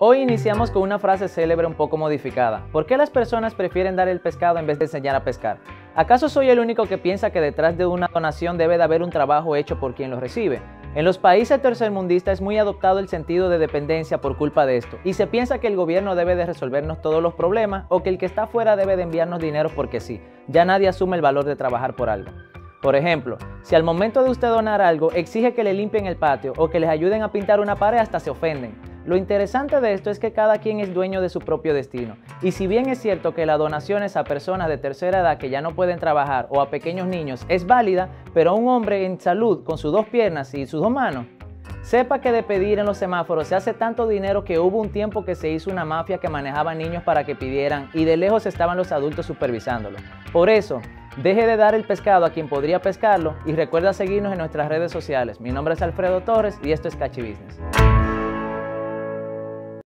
Hoy iniciamos con una frase célebre un poco modificada. ¿Por qué las personas prefieren dar el pescado en vez de enseñar a pescar? ¿Acaso soy el único que piensa que detrás de una donación debe de haber un trabajo hecho por quien lo recibe? En los países tercermundistas es muy adoptado el sentido de dependencia por culpa de esto, y se piensa que el gobierno debe de resolvernos todos los problemas o que el que está afuera debe de enviarnos dinero porque sí. Ya nadie asume el valor de trabajar por algo. Por ejemplo, si al momento de usted donar algo exige que le limpien el patio o que les ayuden a pintar una pared, hasta se ofenden. Lo interesante de esto es que cada quien es dueño de su propio destino. Y si bien es cierto que las donaciones a personas de tercera edad que ya no pueden trabajar o a pequeños niños es válida, pero a un hombre en salud con sus dos piernas y sus dos manos, sepa que de pedir en los semáforos se hace tanto dinero que hubo un tiempo que se hizo una mafia que manejaba niños para que pidieran y de lejos estaban los adultos supervisándolo. Por eso, deje de dar el pescado a quien podría pescarlo y recuerda seguirnos en nuestras redes sociales. Mi nombre es Alfredo Torres y esto es Cachi Business.